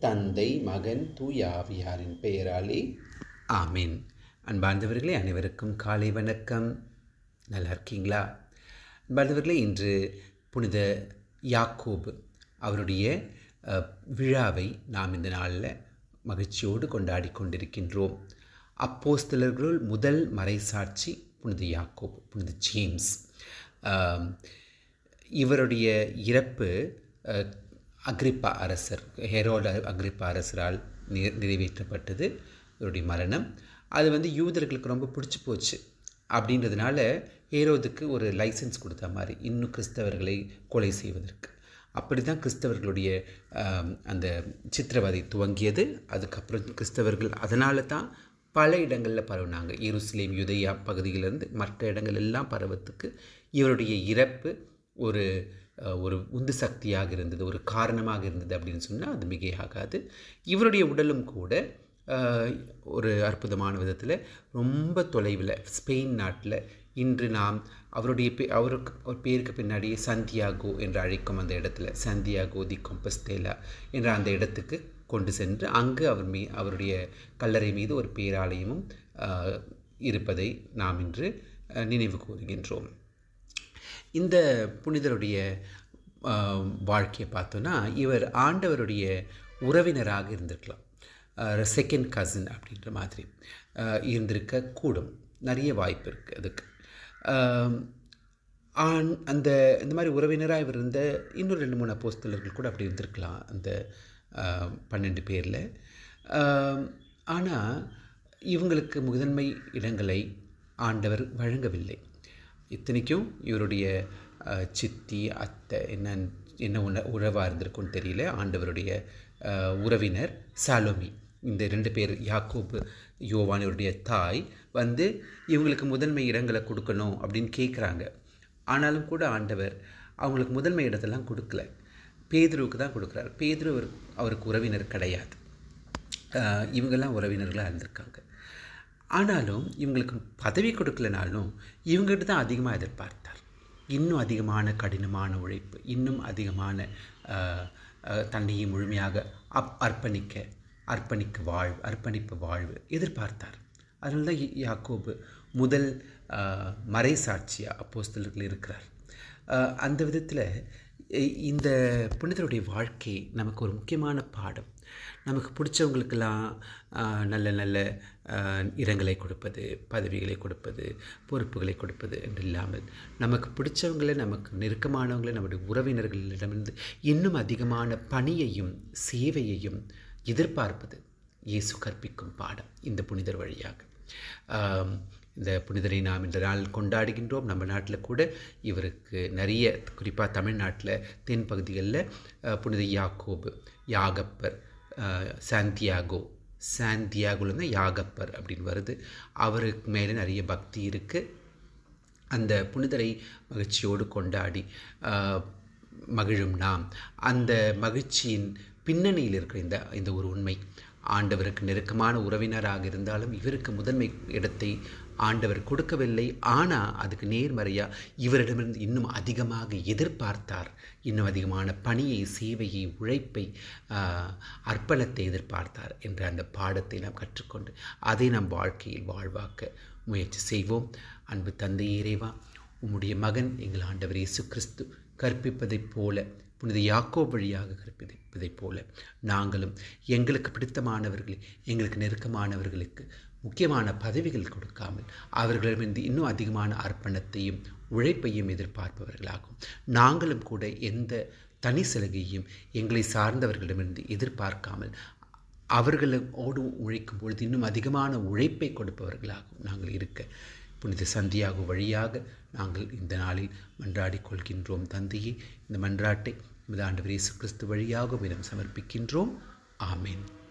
தந்தை, மகன், தூய ஆவியாரின் பெயராலே ஆமீன். அன்பார்ந்தவர்களே, அனைவருக்கும் காலை வணக்கம். நல்லா இருக்கீங்களா? அன்பார்ந்தவர்களே, இன்று புனித யாக்கோபு அவருடைய விழாவை நாம் இந்த நாளில் மகிழ்ச்சியோடு கொண்டாடி கொண்டிருக்கின்றோம். அப்போஸ்தலர்களுள் முதல் மறைசாட்சி புனித யாக்கோபு, புனித ஜேம்ஸ். இவருடைய இறப்பு அக்ரிப்பா அரசர், ஹெரோட அக்ரிப்பா அரசரால் நிறைவேற்றப்பட்டது. இவருடைய மரணம் அது யூதர்களுக்கு ரொம்ப பிடிச்சி போச்சு. அப்படின்றதுனால ஹேரோதுக்கு ஒரு லைசன்ஸ் கொடுத்த மாதிரி இன்னும் கிறிஸ்தவர்களை கொலை செய்வதற்கு. அப்படி தான் கிறிஸ்தவர்களுடைய அந்த சித்திரவதை துவங்கியது. அதுக்கப்புறம் கிறிஸ்தவர்கள் அதனால தான் பல இடங்களில் பரவுனாங்க. எருசலேம், யூதேயா பகுதியிலிருந்து மற்ற இடங்கள் எல்லாம் பரவத்துக்கு இவருடைய இறப்பு ஒரு உந்து சக்தியாக இருந்தது, ஒரு காரணமாக இருந்தது அப்படின்னு சொன்னால் அது மிகையாகாது. இவருடைய உடலும் கூட ஒரு அற்புதமான விதத்தில் ரொம்ப தொலைவில் ஸ்பெயின் நாட்டில் இன்று நாம் அவருக்கு பேருக்கு பின்னாடியே சந்தியாகோ என்று அழைக்கும் அந்த இடத்துல, சந்தியாகோ தி கம்பஸ்தேலா என்ற அந்த இடத்துக்கு கொண்டு சென்று அங்கு அவருடைய கல்லறை மீது ஒரு பேராலயமும் இருப்பதை நாம் இன்று நினைவு கூறுகின்றோம். இந்த புனிதருடைய வாழ்க்கையை பார்த்தோன்னா, இவர் ஆண்டவருடைய உறவினராக இருந்திருக்கலாம், செகண்ட் கசின் அப்படின்ற மாதிரி இருந்திருக்க கூடும். நிறைய வாய்ப்பு இருக்குது அதுக்கு. இந்த மாதிரி உறவினராக இவர் இருந்த இன்னும் 2-3 அப்போஸ்தலர்கள் கூட அப்படி இருந்திருக்கலாம், அந்த 12 பேரில். ஆனால் இவங்களுக்கு முதன்மை இடங்களை ஆண்டவர் வழங்கவில்லை. இத்தனைக்கும் இவருடைய சித்தி, அத்தை என்ன உறவாக இருந்திருக்குன்னு தெரியல. ஆண்டவருடைய உறவினர் சாலோமி, இந்த 2 பேர், யாக்கோபு, யோவான் இவருடைய தாய் இவங்களுக்கு முதன்மை இடங்களை கொடுக்கணும் அப்படின்னு கேட்குறாங்க. ஆனாலும் கூட ஆண்டவர் அவங்களுக்கு முதன்மை இடத்தெல்லாம் கொடுக்கல, பேதுருவுக்கு தான் கொடுக்குறாரு. பேதுரு அவருக்கு உறவினர் கிடையாது. இவங்கெல்லாம் உறவினர்களாக இருந்திருக்காங்க. ஆனாலும் இவங்களுக்கு பதவி கொடுக்கலனாலும் இவங்ககிட்ட தான் அதிகமாக எதிர்பார்த்தார். இன்னும் அதிகமான கடினமான உழைப்பு, இன்னும் அதிகமான தன்னையை முழுமையாக அர்ப்பணிப்பு வாழ்வு எதிர்பார்த்தார். அதனால தான் யாக்கோபு முதல் மறைசாட்சியாக அப்போஸ்தலர்கள் இருக்கிறார். அந்த விதத்தில் இந்த புனிதருடைய வாழ்க்கை நமக்கு ஒரு முக்கியமான பாடம். நமக்கு பிடிச்சவங்களுக்கெல்லாம் நல்ல நல்ல இடங்களை கொடுப்பது, பதவிகளை கொடுப்பது, பொறுப்புகளை கொடுப்பது என்று இல்லாமல் நமக்கு பிடிச்சவங்களை, நமக்கு நெருக்கமானவங்களை, நம்முடைய உறவினர்களிடமிருந்து இன்னும் அதிகமான பணியையும் சேவையையும் எதிர்பார்ப்பது இயேசு கற்பிக்கும் பாடம் இந்த புனிதர் வழியாக. இந்த புனிதரை நாம் இந்த நாள் கொண்டாடுகின்றோம். நம்ம நாட்டில் கூட இவருக்கு நிறைய, குறிப்பாக தமிழ்நாட்டில் தென் பகுதிகளில் புனித யாக்கோபு, யாகப்பர், சாந்தியாகோலேருந்து யாகப்பர் அப்படின்னு வருது. அவருக்கு மேலே நிறைய பக்தி இருக்குது. அந்த புனிதரை மகிழ்ச்சியோடு கொண்டாடி மகிழும் நாம், அந்த மகிழ்ச்சியின் பின்னணியில் இருக்கிற இந்த ஒரு உண்மை, ஆண்டவருக்கு நெருக்கமான உறவினராக இருந்தாலும் இவருக்கு முதன்மை இடத்தை ஆண்டவர் கொடுக்கவில்லை. ஆனால் அதுக்கு நேர்மறையாக இவரிடமிருந்து இன்னும் அதிகமாக எதிர்பார்த்தார். இன்னும் அதிகமான பணியை, சேவையை, உழைப்பை, அர்ப்பணத்தை எதிர்பார்த்தார் என்ற அந்த பாடத்தை நாம் கற்றுக்கொண்டு அதை நம் வாழ்க்கையில் வாழ்வாக்க முயற்சி செய்வோம். அன்பு தந்தையே இறைவா, உம்முடைய மகன் எங்கள் ஆண்டவர் இயேசு கிறிஸ்து கற்பிப்பதைப் போல, புனித யாக்கோபு வழியாக கற்பிப்பதைப் போல நாங்களும் எங்களுக்கு பிடித்தமானவர்களை, எங்களுக்கு நெருக்கமானவர்களுக்கு முக்கியமான பதவிகள் கொடுக்காமல் அவர்களிடமிருந்து இன்னும் அதிகமான அர்ப்பணத்தையும் உழைப்பையும் எதிர்பார்ப்பவர்களாகும். நாங்களும் கூட எந்த தனி சலுகையும் எங்களை சார்ந்தவர்களிடமிருந்து எதிர்பார்க்காமல் அவர்களோடு உழைக்கும் பொழுது இன்னும் அதிகமான உழைப்பை கொடுப்பவர்களாகும் நாங்கள் இருக்க புனித சந்தியாகோ வழியாக நாங்கள் இந்த நாளில் மன்றாடி கொள்கின்றோம். தந்தையே, இந்த மன்றாட்டை ஆண்டவர் இயேசு கிறிஸ்து வழியாக உம்மிடம் சமர்ப்பிக்கின்றோம். ஆமென்.